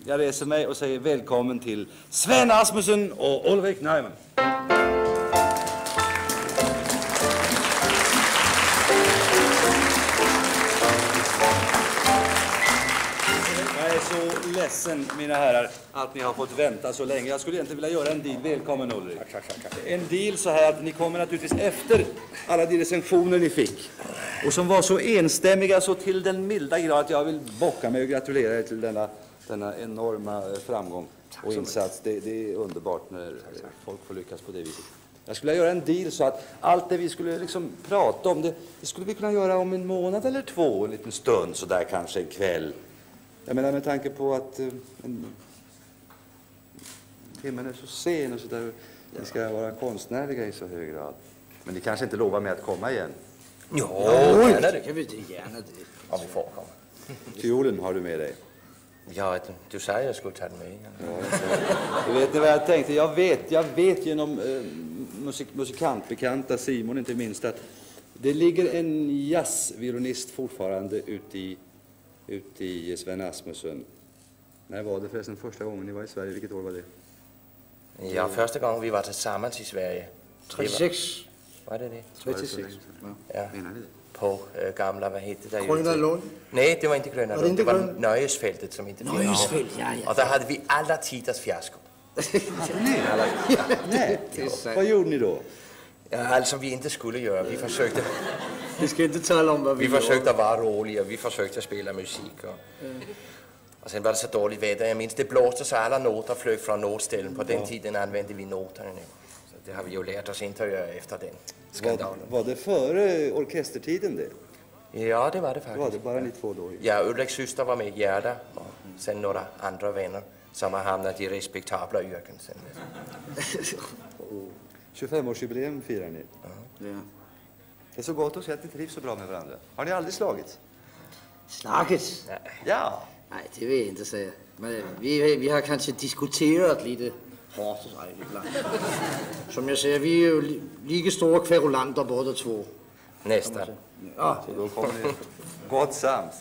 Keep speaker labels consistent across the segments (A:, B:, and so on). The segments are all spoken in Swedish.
A: Jag reser mig och säger välkommen till Sven Asmussen och Ulrik Neumann. Jag är så ledsen, mina herrar, att ni har fått vänta så länge. Jag skulle egentligen vilja göra en deal. Välkommen, Ulrik. Tack. En deal så här att ni kommer naturligtvis efter alla de recensioner ni fick. Och som var så enstämmiga så till den milda grad att jag vill bocka mig och gratulera er till denna enorma framgång och insats. Det är underbart när folk får lyckas på det viset. Jag skulle göra en deal så att allt det vi skulle liksom prata om, det skulle vi kunna göra om en månad eller två, en liten stund, så där kanske en kväll. Jag menar med tanke på att timmen är så sen och så där. Ni ska vara konstnärliga i så hög grad. Men ni kanske inte lovar mig att komma igen?
B: Jo, gärna det kan vi gärna det.
C: Om vi får komma.
A: Fiolen har du med dig?
C: Ja, du sa jag skulle ta den med.
A: Ja, vet ni vad jag tänkte? Jag vet genom musikantbekanta Simon inte minst att det ligger en jazzviolinist fortfarande ute i Sven Asmussen. När var det förresten första gången ni var i Sverige? Vilket år var det?
C: Ja, första gången vi var tillsammans i Sverige.
B: 36.
C: Var det?
B: 36.
C: Ja. På gamla, vad heter det?
B: Gröna Lund?
C: Nej, det var inte Gröna Lund. Det var Nöjesfältet som inte finns.
B: Nöjesfält, ja.
C: Och där hade vi alla tiders fiasko.
A: Nej. Vad gjorde ni då?
C: Ja, allt som vi inte skulle göra. Vi försökte...
B: Vi ska inte tala om vad vi
C: försökte vara roliga. Vi försökte spela musik. Och sen var det så dåligt väder. Jag minns, det blåste så alla noter flög från notställen. På den tiden använde vi noterna nu. Så det har vi ju lärt oss inte att göra efter den skandalen.
A: Var det före orkestertiden det?
C: Ja, det var det faktiskt.
A: Var det bara ni två då?
C: Ja, Ulriks syster var med, Gerda. Och sen några andra vänner som har hamnat i respektabla yrken sen.
A: 25-årsjubileum firar ni.
B: Ja.
A: Det är så gott att se att ni trivs så bra med varandra. Har ni aldrig slagits?
B: Slagits?
A: Ja.
B: Nej, det vill jag inte säga. Men vi har kanske diskuterat lite hårt ibland. Som jag säger, vi är ju lika stora kverulanter båda två.
C: Nästan.
A: Ja. Så då kommer ni gott sams.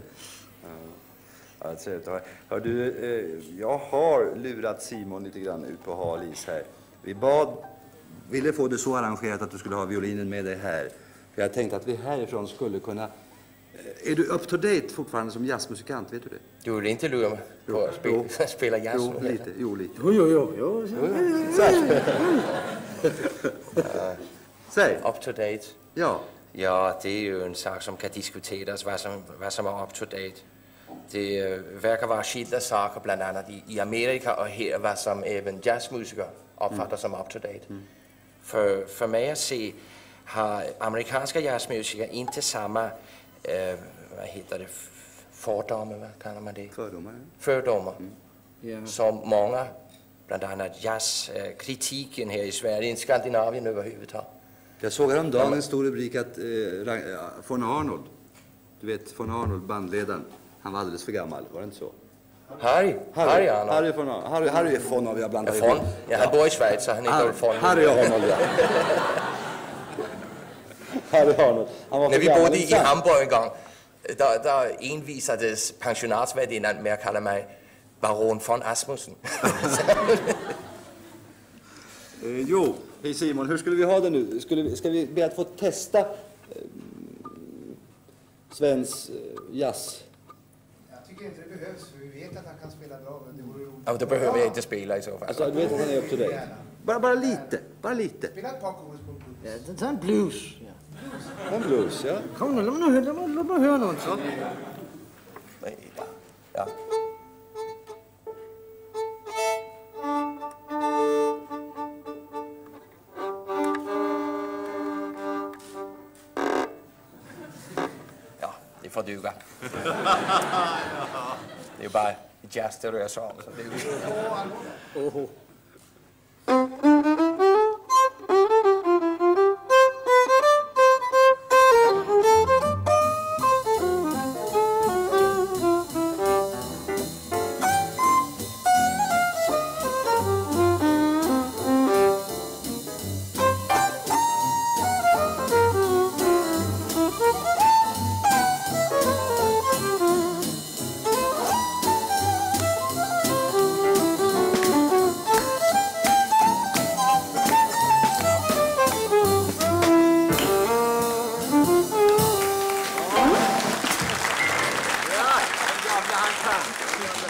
A: Alltså, hör du, jag har lurat Simon lite grann ut på hal is här. Vi ville få det så arrangerat att du skulle ha violinen med dig här. För jag tänkte att vi härifrån skulle kunna... Är du up to date fortfarande som jazzmusikant, vet du det?
C: Du vill inte lura mig på att spela jazz?
A: Jo, lite.
B: Jo.
A: Säg.
C: Up to date?
A: Ja.
C: Ja, det är ju en sak som kan diskuteras, vad som är up to date. Det verkar vara skilda saker, bland annat i Amerika och här, vad som även jazzmusiker uppfattar som up to date. För mig att se har amerikanska jazzmusiker inte samma, vad heter det, fördomar, vad kallar man det? Fördomar. Som många, bland annat jazzkritiken här i Sverige, i Skandinavien överhuvudtaget.
A: Jag såg häromdagen en stor rubrik att von Arnold, du vet von Arnold, bandledaren, han var alldeles för gammal, var det inte så?
C: Harry Arnold.
A: Harry von Arnold, jag blandar
C: ihop. Ja, han bor i Schweiz, så han är inte von
A: Harry Arnold, ja. Harry Arnold.
C: När vi bodde i Hamburg en gång, där envisades pensionatsvärdinnan med att kalla mig baron von Asmussen.
A: Jo, hej Simon, hur skulle vi ha det nu? Ska vi be att få testa Svens jazz?
D: Jag tycker inte det behövs, för vi vet att han kan spela bra, men det vore roligt.
C: Ja, då behöver jag inte spela i så fall.
A: Alltså, du vet att han är upp till dig. Bara lite.
D: Spela ett par chorus på blues.
B: Ja, ta en blues. Ja.
A: En blues, ja.
B: Kom nu, låt mig höra något.
C: Ja. Det får duga. Det är ju bara jazz det rör sig om. Så det är ju...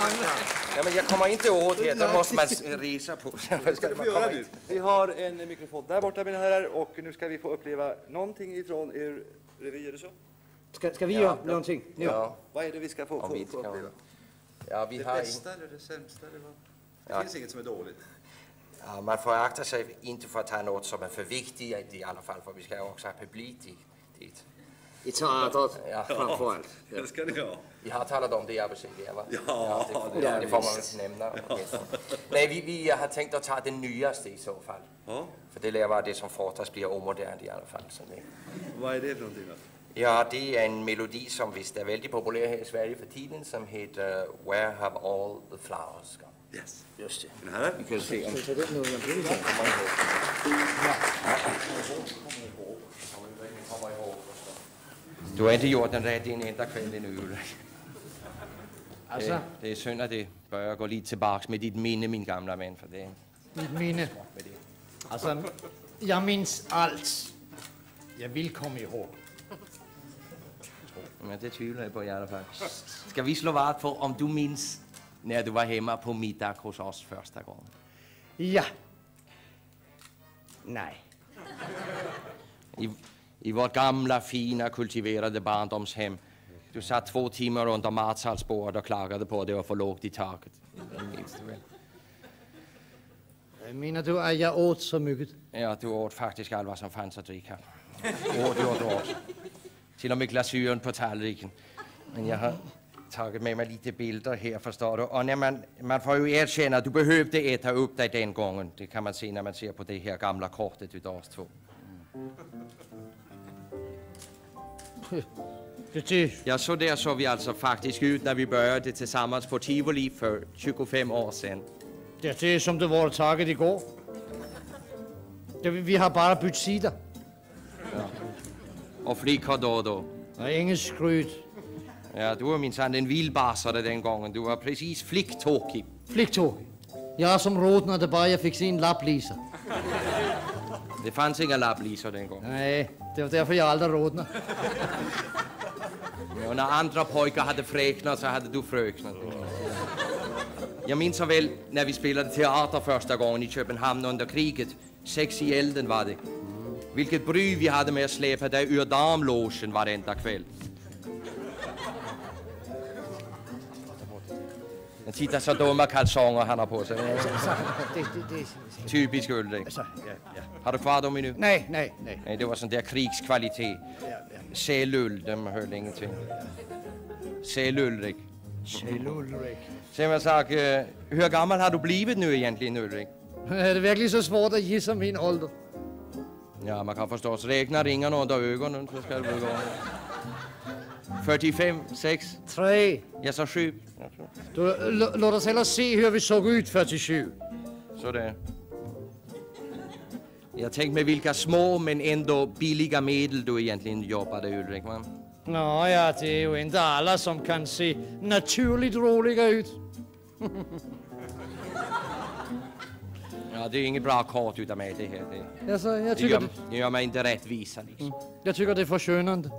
C: Ja, men jag kommer inte åt här, då måste man resa på.
A: Vi har en mikrofon där borta, mina herrar, och nu ska vi få uppleva någonting ifrån er revy, är det så?
B: Ska vi göra någonting?
C: Ja.
A: Vad är det vi ska få uppleva?
C: Ja, vi
A: Det
C: har
A: bästa eller det sämsta? Eller vad? Det finns inget som är dåligt.
C: Ja, man får akta sig inte för att ta något som är för viktigt i alla fall, för vi ska ju också ha publik dit.
B: I teatret, framför allt.
A: Det ska ni ha.
C: Vi har talat om det i arbetsgivaren, va?
A: Ja,
C: det får man väl nämna. Nej, vi har tänkt att ta det nyaste i så fall.
A: Ja.
C: För det lär vara det som fortast blir omodernt i alla fall. Så det.
A: Vad är det för någonting då?
C: Ja, det är en melodi som visst är väldigt populär här i Sverige för tiden, som heter Where Have All the Flowers Gone?
A: Yes.
B: Just det.
A: Mina herrar.
C: Vi kan se om
B: Så det är nog jag vill ha.
C: Du har inte gjort den rätt en enda kväll ännu, Ulrik.
E: Altså,
C: Det är synd att det börjar gå lite tillbaks med ditt minne, min gamla vän, för det.
E: mit minde. Altså, jeg minns alt. Jeg vil komme ihåg.
C: Men det tvivlar jag på i alla fall. Ska vi slå vad för om du minns när du var hemma på middag hos oss första gången?
E: Ja. Nej.
C: I vårt gamla, fina, kultiverade barndomshem. Du satt 2 timmar under matsalsbordet och klagade på att det var för lågt i taket.
E: Mener du, at jeg åt så mycket?
C: Ja, du åt faktiskt allt vad som fanns att dricka. Åt. Till och med glasyren på tallriken. Men jag har tagit med mig lite bilder här, förstår du. Och när man får ju erkänna att du behövde äta upp dig den gången. Det kan man se när man ser på det här gamla kortet utav oss två. Ja, så där såg vi alltså faktiskt ut när vi började tillsammans på Tivoli för 25 år sedan.
E: Det er som det var taget igår. Vi har bare bytt sider.
C: Och flickor då.
E: Og ingen skryt.
C: Ja, du var minsann en vildbarsare den gången. Du var precis flicktåkig.
E: Fliktog. Jeg er som rodnade, bare jeg fik se en lappliser.
C: Det fanns inga lapplisor den gången.
E: Nej, det var derfor, jeg aldrig rodner.
C: Ja, när andra pojkar hade fräknat så hade du fröknat. Jag minns så väl när vi spelade teater första gången i Köpenhamn under kriget. 6 i elden var det. Vilket bry vi hade med att släpa dig ur damlogen varenda kväll. Men titta så dumma kalsonger han har på sig. Typisk Ulrik.
E: Altså, ja.
C: Har du kvar dem nu?
E: Nej.
C: Nej, det var sån där krigskvalitet. Sälull, de höll ingenting. Sälullrik.
E: Ulrik.
C: Säg mig sak, hur gammal har du blivit nu egentligen, Ulrik?
E: Er det virkelig så svårt at gisse min ålder?
C: Ja, man kan förstås räkna ringarna under ögonen så ska det bli gång. 45, 6,
E: 3.
C: ja så 7.
E: Du, lad os hellere se, hur vi såg ut 47.
C: Så det. Jag tänkte med vilka små men ändå billiga medel du egentligen jobbade, Ulrik, va?
E: Nå ja, det er jo inte alla som kan se naturligt roliga ut.
C: Ja, det är inget bra kort utav mig det här.
E: Altså, jeg tycker,
C: Det gör mig inte rättvisa liksom.
E: jeg tycker det er forskönande.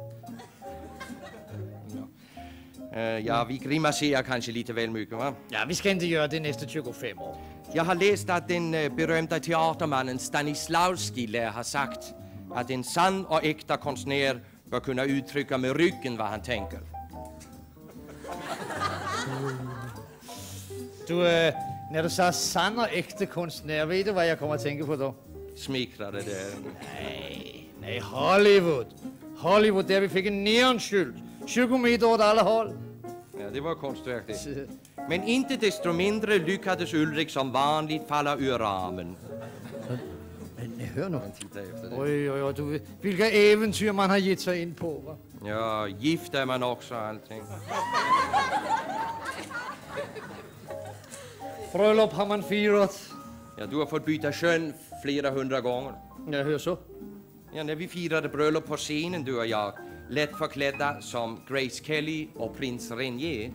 C: Ja, vi grimaserar kanske lite väl mycket, va?
E: Ja, vi ska inte göra det nästa 25 år.
C: Jag har läst att den berömda teatermannen Stanislavski lär ha sagt att en sann och äkta konstnär bör kunna uttrycka med ryggen vad han tänker.
E: Du, när du sa sann och äkta konstnär, vet du vad jag kommer att tänka på då?
C: Smickrade det.
E: Nej, Hollywood. Hollywood, där vi fick en neonskylt. 20 meter åt alla håll.
C: Ja, det var konstverk det. Men inte desto mindre lyckades Ulrik som vanligt falla ur ramen.
E: Men hör nu.
C: Titta efter det.
E: Oj, du vet, vilka äventyr man har gett sig in på, va?
C: Ja, gift är man också allting.
E: Bröllop har man firat.
C: Ja, du har fått byta kön flera 100 gånger.
E: Jag hör så.
C: Ja, när vi firade bröllop på scenen, du och jag, lätt förklädda som Grace Kelly och prins Renier.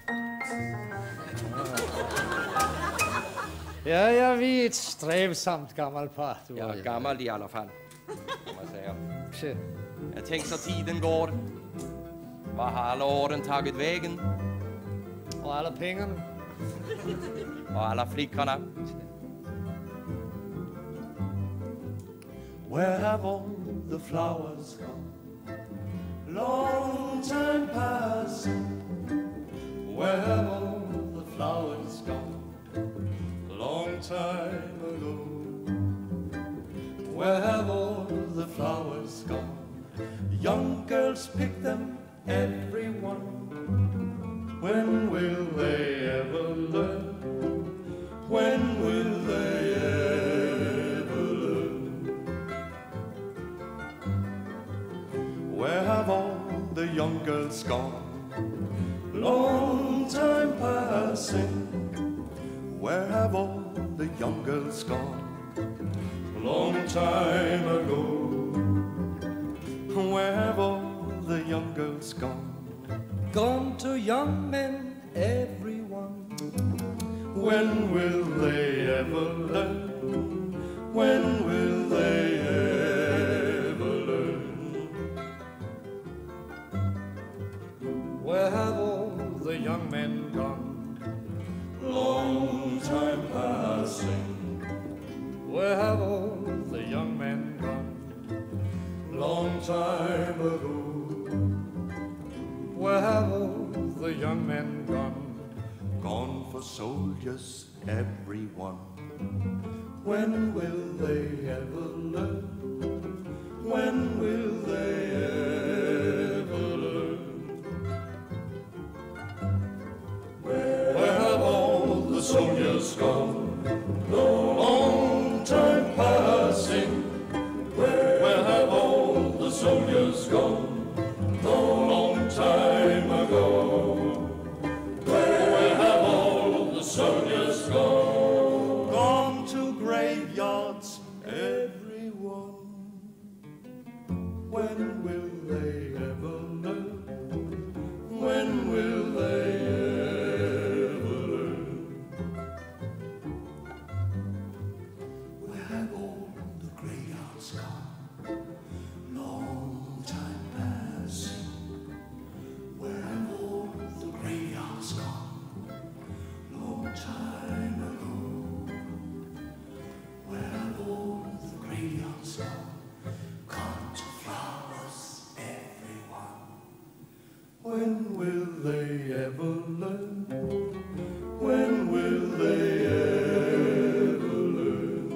E: Ja, vi är ett strävsamt gammalt par. Du
C: Ja,
E: och jag.
C: gammal i alla fall, kan man säga.
E: Se.
C: Jag tänkte så tiden går. Vad har alla åren tagit vägen?
E: Och alla pengarna.
C: Och alla flickorna.
F: Where have all the flowers gone? Long time passing. Where have all the flowers gone? Long time ago. Where have all the flowers gone? Young girls pick them, everyone. When will they ever learn? When will they ever learn? Where have all the young girls gone? Long time passing. Where have all the young girls gone? Long time ago. Where have all the young girls gone? Gone to young men, everyone. When will they ever learn? When will they ever learn?
E: Where have all the young men gone?
F: Long time passing.
E: Where have all the young men gone?
F: Long time ago.
E: Where have all the young men gone?
F: Gone for soldiers, everyone. When will they ever learn? When will they ever learn? Where have all the soldiers gone? Long time passing. Where have all the soldiers gone? Long time ago. Where have all the soldiers gone? Gone to graveyards, everyone. When will they ever learn? When will they ever learn? Where have all the graveyards gone? Long time passing. Where have all the graveyards gone? Long time ago. Where have all the graveyards gone? Gone to flowers, everyone. When will they ever learn? When will they ever learn?